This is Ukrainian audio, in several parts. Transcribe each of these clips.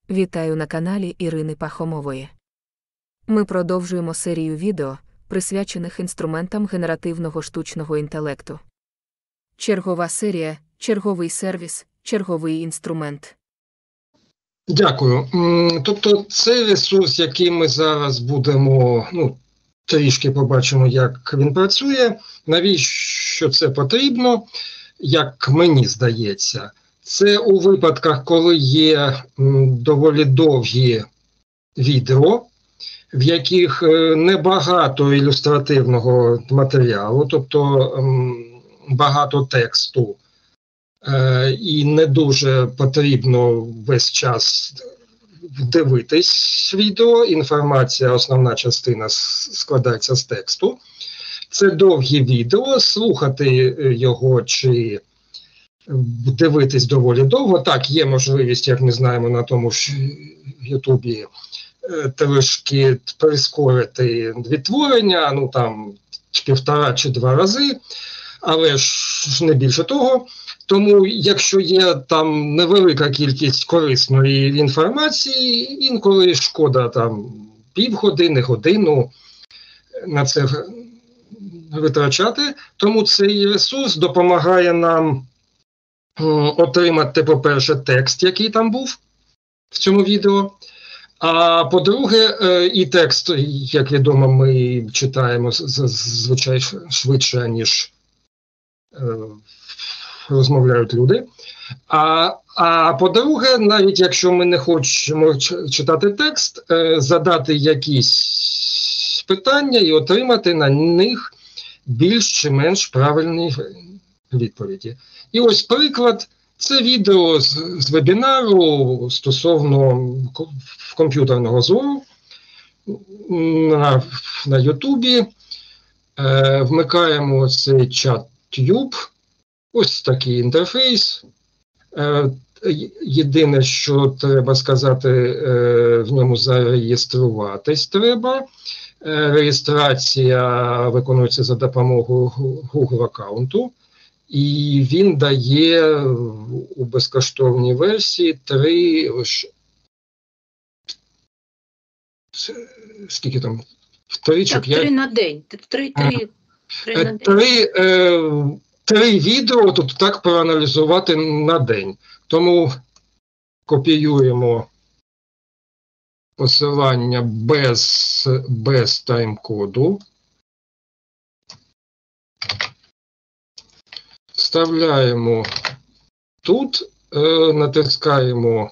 Вітаю на каналі Ірини Пахомової. Ми продовжуємо серію відео, присвячених інструментам генеративного штучного інтелекту. Чергова серія, черговий сервіс, черговий інструмент. Дякую. Тобто цей ресурс, який ми зараз будемо, трішки побачимо, як він працює, навіщо це потрібно, як мені здається. Це у випадках, коли є доволі довгі відео, в яких небагато ілюстративного матеріалу, тобто багато тексту, і не дуже потрібно весь час дивитись відео, інформація, основна частина складається з тексту. Це довгі відео, слухати його чи дивитись доволі довго. Так, є можливість, як ми знаємо, на тому ж Ютубі трошки прискорити відтворення, 1,5 чи 2 рази, але ж не більше того. Тому, якщо є там невелика кількість корисної інформації, інколи шкода півгодини, годину на це витрачати. Тому цей ресурс допомагає нам отримати, по-перше, текст, який там був в цьому відео. А по-друге, і текст, як відомо, ми читаємо зазвичай швидше, ніж розмовляють люди. А по-друге, навіть якщо ми не хочемо читати текст, задати якісь питання і отримати на них більш чи менш правильні відповіді. І ось приклад. Це відео з вебінару стосовно комп'ютерного зору на Ютубі. Вмикаємо цей чат-тюб. Ось такий інтерфейс. Єдине, що треба сказати, в ньому зареєструватись треба. Реєстрація виконується за допомогою Google аккаунту. І він дає у безкоштовній версії 3 на день. 3 відео тут так проаналізувати на день. Тому копіюємо посилання без тайм-коду. Вставляємо тут, натискаємо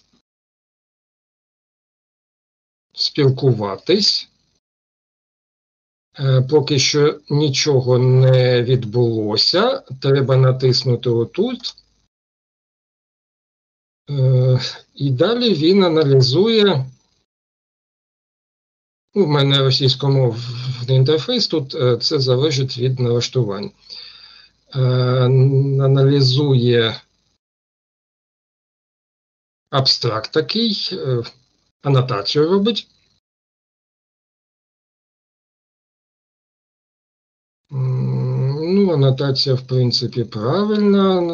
спілкуватись. Поки що нічого не відбулося, треба натиснути отут. І далі він аналізує. У мене російськомовний інтерфейс, тут це залежить від налаштувань. Аналізує абстракт такий, анотацію робить. Анотація, в принципі, правильна.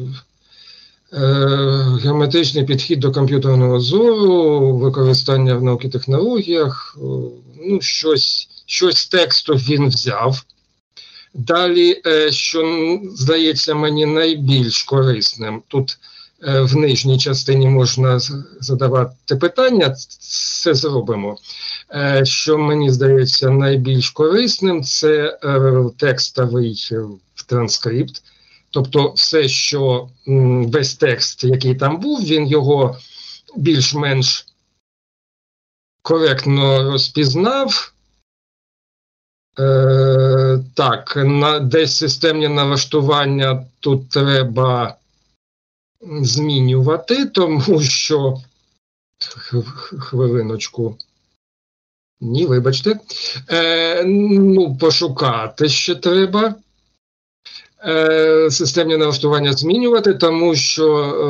Геометричний підхід до комп'ютерного зору, використання в науки технологіях, щось з тексту він взяв. Далі, що здається мені найбільш корисним, тут в нижній частині можна задавати питання, це зробимо. Що мені здається найбільш корисним, це текстовий транскрипт. Тобто все, що весь текст, який там був, він його більш-менш коректно розпізнав. Так, десь системні налаштування тут треба змінювати, тому що, хвилиночку, ні, вибачте, пошукати ще треба. Системні налаштування змінювати, тому що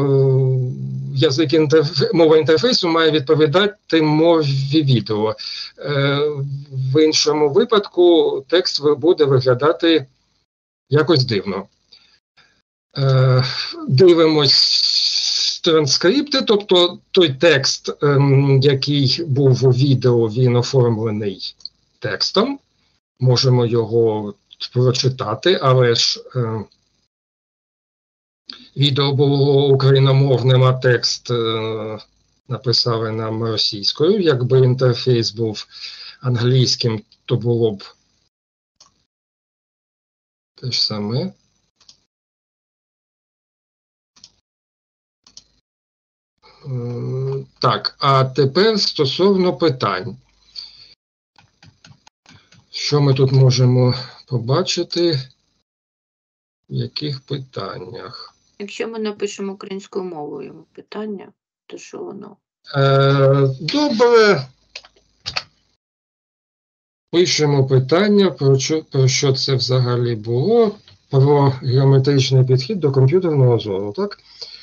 мова інтерфейсу має відповідати мові відео. В іншому випадку текст буде виглядати якось дивно. Дивимось транскрипти, тобто той текст, який був у відео, він оформлений текстом. Можемо його прочитати, але ж відео було україномовним, а текст написали нам російською. Якби інтерфейс був англійським, то було б те ж саме. Так, а тепер стосовно питань. Що ми тут можемо побачити? В яких питаннях? Якщо ми напишемо українською мовою питання, то що воно? Добре. Пишемо питання, про що це взагалі було, про геометричний підхід до комп'ютерного зору, так?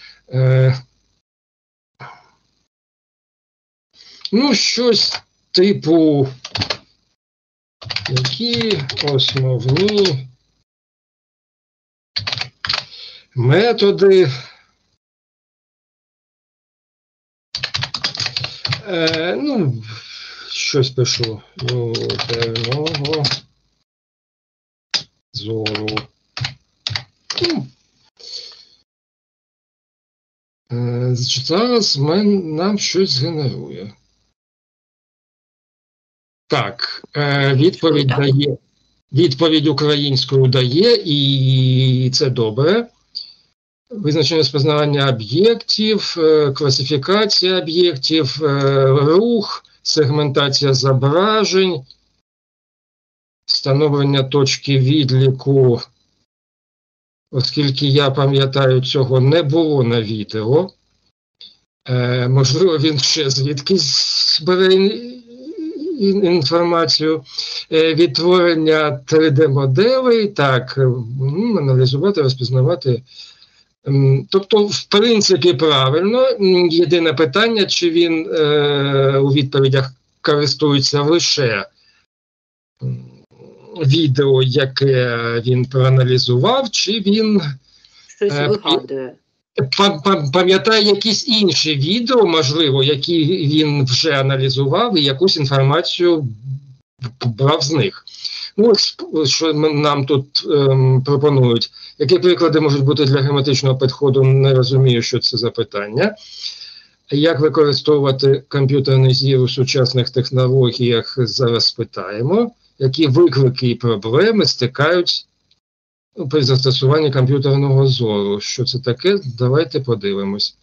Ну, щось типу, які основні методи ну, щось пишу комп'ютерного зору. Зараз нам щось згенерує. Так, відповідь українською дає, і це добре. Визначення розпізнавання об'єктів, класифікація об'єктів, рух, сегментація зображень, встановлення точки відліку. Оскільки я пам'ятаю, цього не було на відео. Можливо, він ще звідкись бере інформацію. Відтворення 3D-моделей, так, аналізувати, розпізнавати. Тобто, в принципі, правильно. Єдине питання, чи він у відповідях користується лише відео, яке він проаналізував, чи він щось вигадує. Пам'ятає якісь інші відео, можливо, які він вже аналізував і якусь інформацію брав з них. Ну, ось, що нам тут пропонують. Які приклади можуть бути для геометричного підходу, не розумію, що це за питання. Як використовувати комп'ютерний зір у сучасних технологіях, зараз спитаємо. Які виклики і проблеми стикають при застосуванні комп'ютерного зору? Що це таке? Давайте подивимось.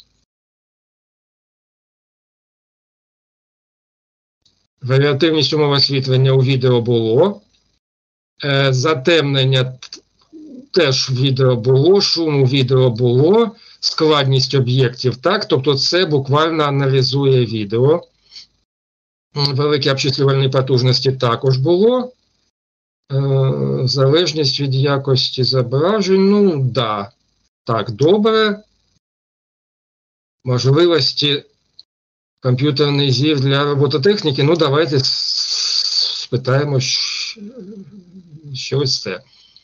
Варіативність умов освітлення у відео було. Затемнення теж в відео було, шум у відео було, складність об'єктів, так, тобто це буквально аналізує відео. Великі обчислювальні потужності також було. Залежність від якості зображень, ну, да, так, добре. Можливості комп'ютерний зір для робототехніки, ну, давайте спитаємо, що ось це.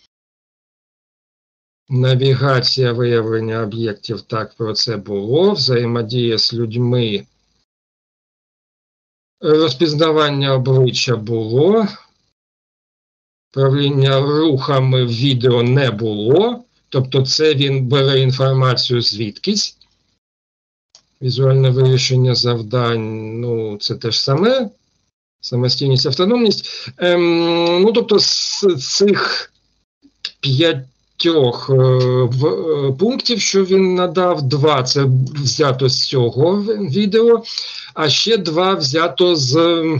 Навігація, виявлення об'єктів, так, про це було. Взаємодія з людьми. Розпізнавання обличчя було. Правління рухами в відео не було. Тобто це він бере інформацію звідкись. Візуальне вирішення завдань, ну, це те ж саме. Самостійність, автономність. Ну, тобто з цих 5 пунктів, що він надав, 2 це взято з цього відео, а ще 2 взято з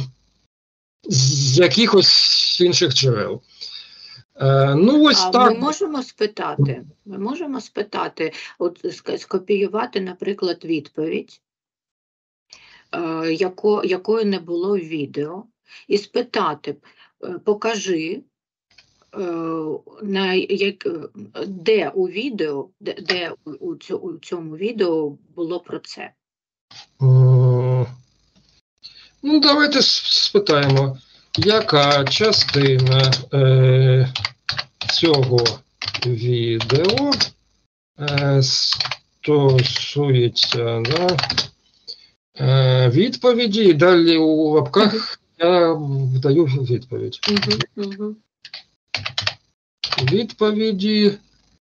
якихось інших джерел. Ну, ось так. Ми можемо спитати, от скопіювати, наприклад, відповідь, якої не було в відео, і спитати, покажи, де у відео, де у цьому відео було про це. Ну, давайте спитаємо, яка частина цього відео стосується відповіді, і далі у лапках я вдаю відповідь. Відповіді.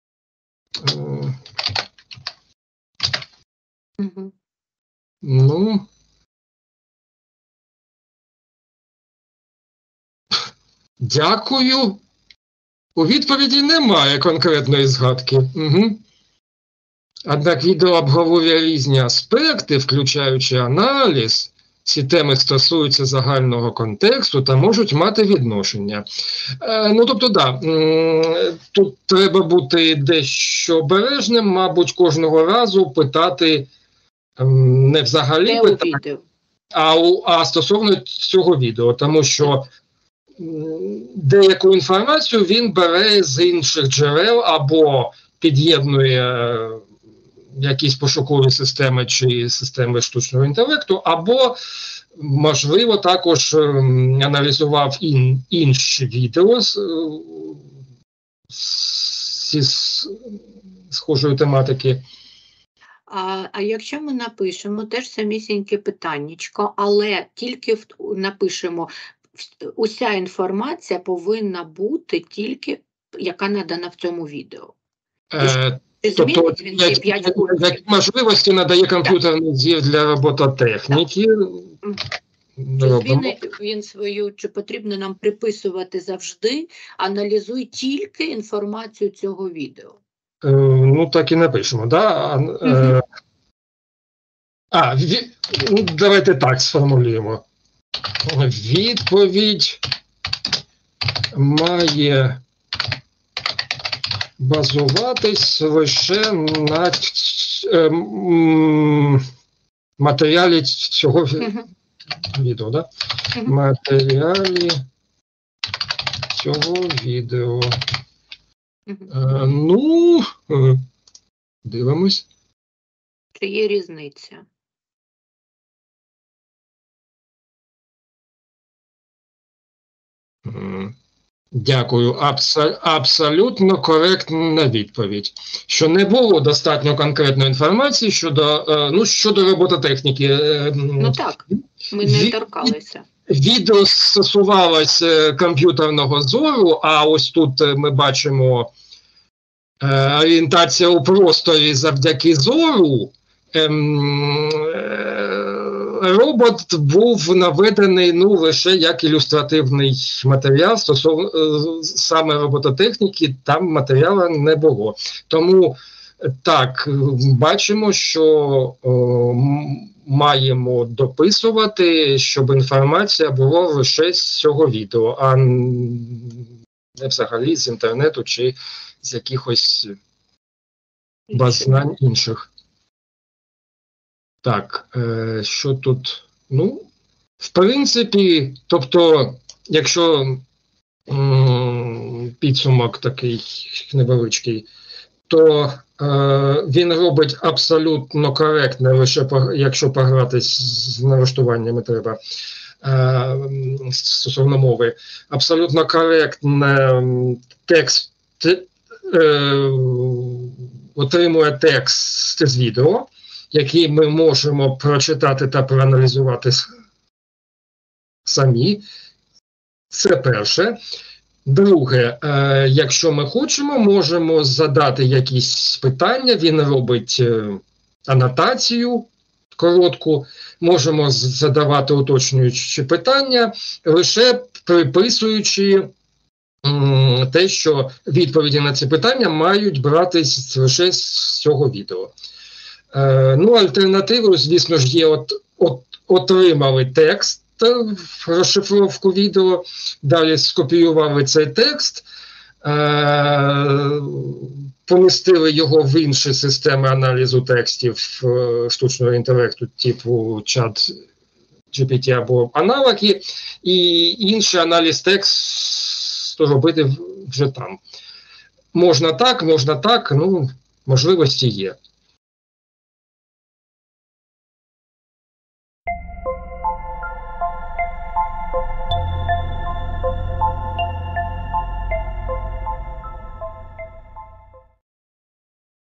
Ну. Дякую. У відповіді немає конкретної згадки. Однак відео обговорює різні аспекти, включаючи аналіз. Ці теми стосуються загального контексту та можуть мати відношення. Ну, тобто, да, тут треба бути дещо обережним, мабуть, кожного разу питати не взагалі питати, а стосовно цього відео, тому що деяку інформацію він бере з інших джерел або під'єднує якісь пошукові системи чи системи штучного інтелекту, або, можливо, також аналізував інші відео зі схожої тематики. А якщо ми напишемо теж самісіньке питаннячко, але тільки напишемо, уся інформація повинна бути тільки, яка надана в цьому відео. Тобто, які можливості надає комп'ютерний зір для робототехніки? Він свою, чи потрібно нам приписувати завжди, аналізуй тільки інформацію цього відео. Ну, так і напишемо, да? Давайте так сформулюємо. Відповідь має базуватись лише на матеріалі цього відео, да? Матеріалі цього відео. Ну, дивимось. Чи є різниця? Дякую. Абсолютно коректна відповідь. Що не було достатньо конкретної інформації щодо робототехніки. Ну так, ми не торкалися. Відео стосувалося комп'ютерного зору, а ось тут ми бачимо орієнтація у просторі завдяки зору. Робот був наведений лише як ілюстративний матеріал, стосовно саме робототехніки, там матеріалу не було. Тому так, бачимо, що маємо дописувати, щоб інформація була лише з цього відео, а не взагалі з інтернету чи з якихось баз знань інших. Так, що тут? Ну, в принципі, тобто, якщо підсумок такий невеличкий, то він робить абсолютно коректне, лише якщо погратись з налаштуваннями треба, стосовно мови, абсолютно коректне текст, отримує текст з відео, які ми можемо прочитати та проаналізувати самі. Це перше. Друге, якщо ми хочемо, можемо задати якісь питання, він робить анотацію коротку, можемо задавати уточнюючі питання, лише приписуючи те, що відповіді на ці питання мають братись лише з цього відео. Ну, альтернативою, звісно ж, є отримали текст, розшифровку відео, далі скопіювали цей текст, помістили його в інші системи аналізу текстів штучного інтелекту, типу ChatGPT або аналоги, і інший аналіз тексту робити вже там. Можна так, ну, можливості є.